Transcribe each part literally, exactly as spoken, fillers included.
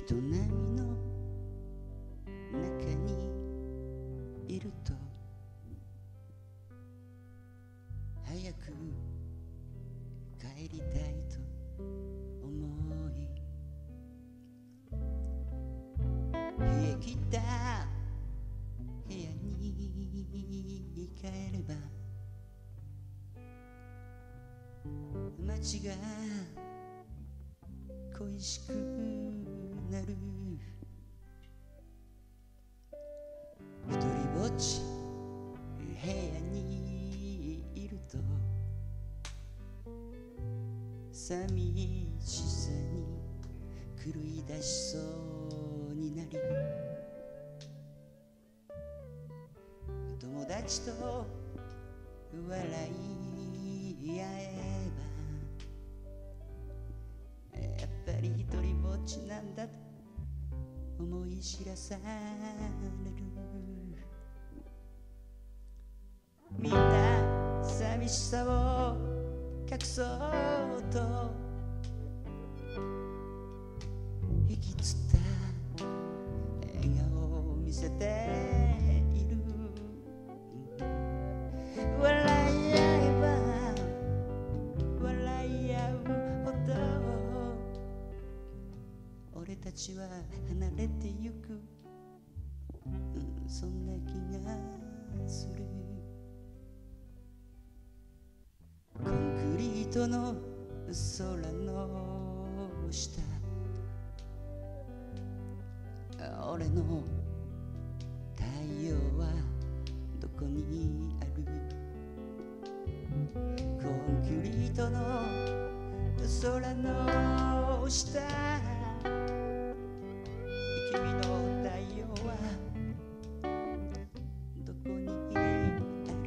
人波の中にいると早く帰りたいと思い、冷え切った部屋に帰れば街が恋しくなる。一人ぼっち部屋にいると寂しさに狂い出しそうになり、友達と笑い合えばやっぱり一人ぼっちなんだと思い知らされる。みんな寂しさを隠そうと息つった笑顔を見せている。笑い合えば笑い合うほど俺たちは離れてゆく、うん、そんな気がする。コンクリートの空の下、俺の太陽はどこにある。コンクリートの空の下、君の太陽はどこにある。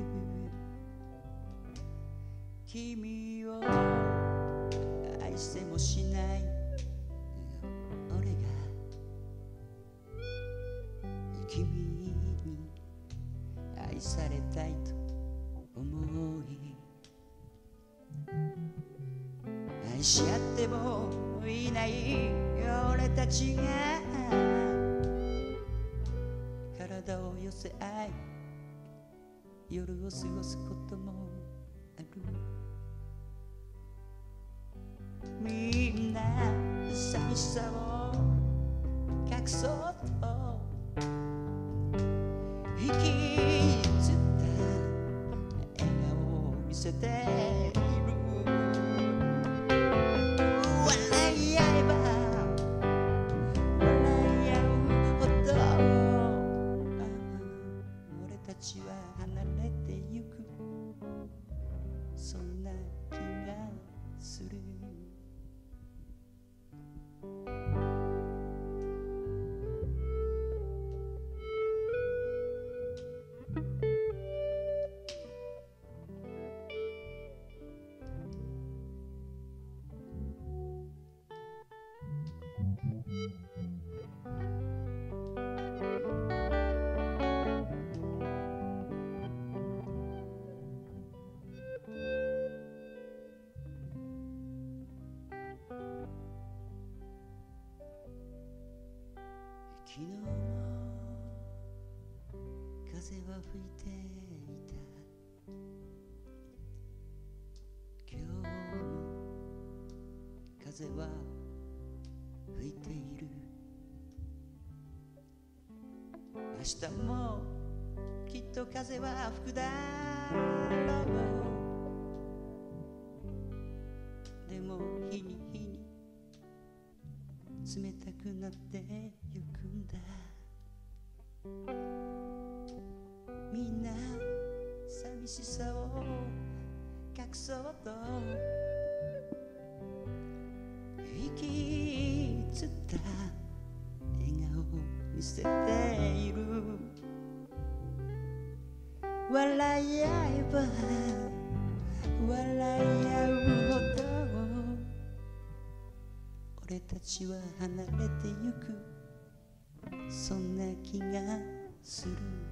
君を愛せもしない俺が君に愛されたいと思い、愛し合ってもいない俺たちが体を寄せ合い夜を過ごすこともある。みんな寂しさを隠そうと息つった笑顔を見せている。笑い合えば笑い合うほど俺たちは離れてゆく、そんな気がする。昨日も風は吹いていた、今日も風は吹いている。明日もきっと風は吹くだろう。でも日に日に冷たくなってゆくんだ。みんな寂しさを隠そうと息つった笑顔を見せている。笑い合えば笑い合うほど俺たちは離れてゆく、そんな気がする。